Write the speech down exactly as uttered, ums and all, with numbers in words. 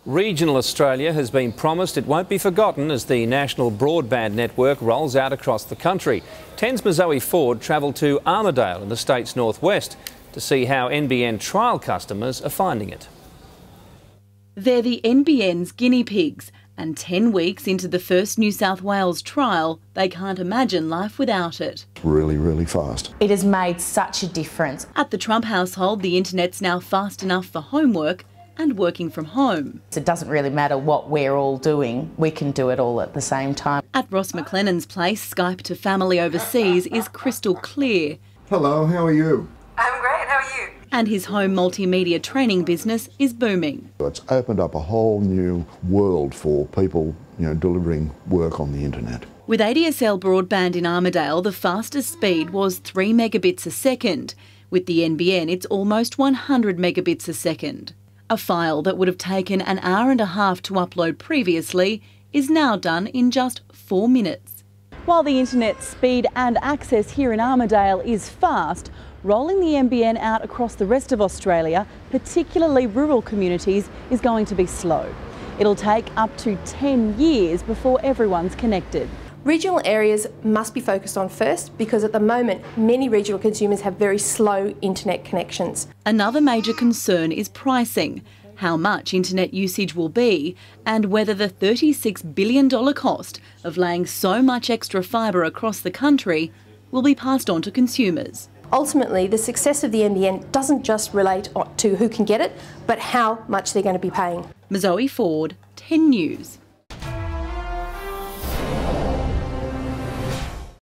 Regional Australia has been promised it won't be forgotten as the National Broadband Network rolls out across the country. ten's Zoe Ford travelled to Armidale in the state's northwest to see how N B N trial customers are finding it. They're the N B N's guinea pigs, and ten weeks into the first New South Wales trial, they can't imagine life without it. Really, really fast. It has made such a difference. At the Trump household, the internet's now fast enough for homework and working from home. It doesn't really matter what we're all doing, we can do it all at the same time. At Ross McLennan's place, Skype to family overseas is crystal clear. Hello, how are you? I'm great, how are you? And his home multimedia training business is booming. It's opened up a whole new world for people, you know, delivering work on the internet. With A D S L broadband in Armidale, the fastest speed was three megabits a second. With the N B N, it's almost one hundred megabits a second. A file that would have taken an hour and a half to upload previously is now done in just four minutes. While the internet speed and access here in Armidale is fast, rolling the N B N out across the rest of Australia, particularly rural communities, is going to be slow. It'll take up to ten years before everyone's connected. Regional areas must be focused on first because at the moment many regional consumers have very slow internet connections. Another major concern is pricing, how much internet usage will be and whether the thirty-six billion dollars cost of laying so much extra fibre across the country will be passed on to consumers. Ultimately, the success of the N B N doesn't just relate to who can get it, but how much they're going to be paying. Zoe Ford, ten News.